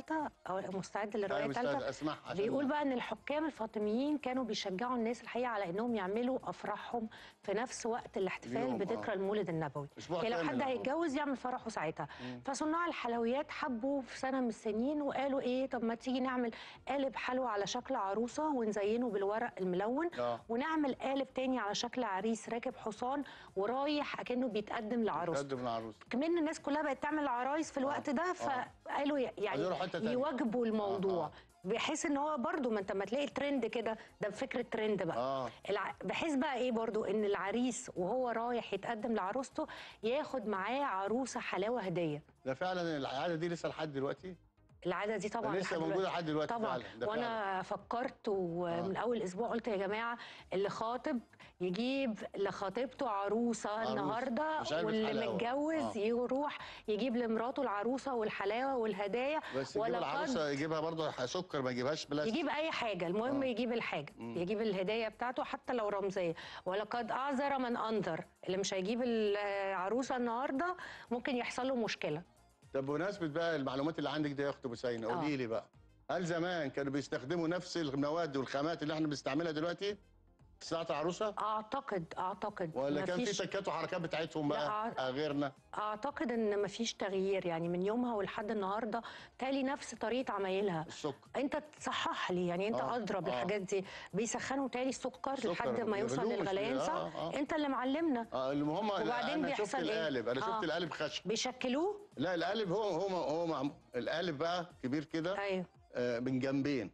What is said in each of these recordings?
ثالثه او مستعد للروايه أيوة الثالثه. اسمعها. بيقول بقى ان الحكام الفاطميين كانوا بيشجعوا الناس الحقيقه على انهم يعملوا افراحهم في نفس وقت الاحتفال بذكرى المولد النبوي. يعني لو حد هيتجوز يعمل فرحه ساعتها. فصناع الحلويات حبوا في سنه من السنين وقالوا ايه، طب ما تيجي نعمل قالب حلوى على شكل عروسه ونزينه بالورق الملون، ونعمل قالب تاني على شكل عريس راكب حصان ورايح اكنه بيتقدم لعروسته. كمان الناس كلها بقت تعمل عرايس في الوقت ده، فقالوا يعني يواجبوا الموضوع بحيث ان هو برضو ما انت ما تلاقي ترند كده، ده فكره ترند بقى. بحيث بقى ايه برضو ان العريس وهو رايح يتقدم لعروسته ياخد معاه عروسه حلاوه هديه. ده فعلا العاده دي لسه لحد دلوقتي؟ العاده دي طبعا لسه موجوده لحد دلوقتي طبعا فعلا. وانا فكرت ومن اول اسبوع قلت يا جماعه اللي خاطب يجيب لخطيبته عروسه النهارده، واللي متجوز يروح يجيب لمراته العروسه والحلاوه والهدايا. بس يجيب العروسه يجيبها برضه سكر، ما يجيبهاش بلاستيك، يجيب اي حاجه، المهم يجيب الحاجه، يجيب الهدايا بتاعته حتى لو رمزيه. ولقد اعذر من انذر، اللي مش هيجيب العروسه النهارده ممكن يحصل له مشكله. طب بمناسبة بقى المعلومات اللي عندك دي يا اخت بوسينة، قولي لي بقى، هل زمان كانوا بيستخدموا نفس المواد والخامات اللي احنا بنستعملها دلوقتي في صناعة العروسة؟ اعتقد ولا كان في تكات وحركات بتاعتهم بقى غيرنا؟ اعتقد ان مفيش تغيير، يعني من يومها ولحد النهارده تالي نفس طريقه عمايلها. السكر انت تصحح لي، يعني انت اضرب الحاجات دي. بيسخنوا تالي السكر لحد ما يوصل للغليان، صح؟ انت اللي معلمنا. المهم وبعدين انا شفت القالب، انا شفت القالب خشب بيشكلوه. لا القالب هو القالب بقى كبير كده. ايوه من جنبين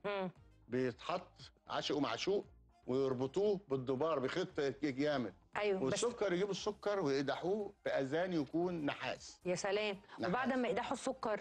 بيتحط عشق ومعشوق ويربطوه بالدبار بخيط جامد. ايوه والسكر يجيبوا السكر ويقدحوه في اذان يكون نحاس. يا سلام. وبعد ما يقدحوا السكر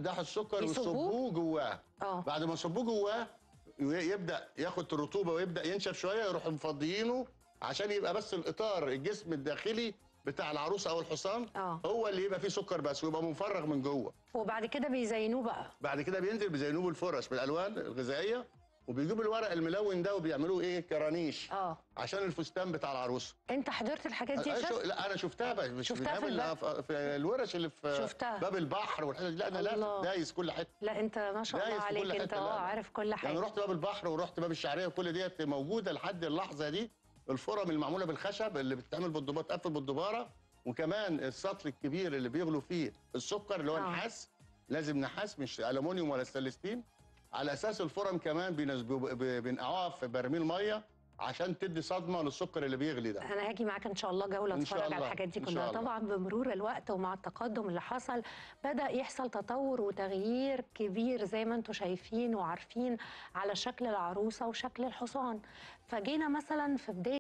ويصبوه جواه. بعد ما يصبوه جواه يبدا ياخد الرطوبه ويبدا ينشف شويه، يروحوا مفضيينه عشان يبقى بس الاطار الجسم الداخلي بتاع العروسه او الحصان هو اللي يبقى فيه سكر بس، ويبقى مفرغ من جوه. وبعد كده بيزينوه بقى. بعد كده بيزينوه بالفرش بالالوان الغذائيه، وبيجيبوا الورق الملون ده وبيعملوا ايه كرانيش عشان الفستان بتاع العروسه. انت حضرت الحاجات دي يا شيخ؟ لا انا شفتها بقى، مش شفتها في الورش اللي في شفتها. باب البحر والحاجات دي. لا انا دايس كل حته. لا انت ما شاء الله عليك، انت عارف كل حاجه. يعني رحت باب البحر ورحت باب الشعريه وكل ديت موجوده لحد اللحظه دي. الفرم المعموله بالخشب اللي بتتعمل بالدباره، تقفل بالدباره، وكمان السطل الكبير اللي بيغلوا فيه السكر اللي هو نحاس، لازم نحاس مش الومنيوم ولا ستانلستين. على اساس الفرم كمان بينقعوها في برميل ميه عشان تدي صدمه للسكر اللي بيغلي ده. انا هاجي معاك ان شاء الله جوله اتفرج على الحاجات دي كلها. طبعا بمرور الوقت ومع التقدم اللي حصل بدا يحصل تطور وتغيير كبير زي ما انتم شايفين وعارفين على شكل العروسه وشكل الحصان. فجينا مثلا في بدايه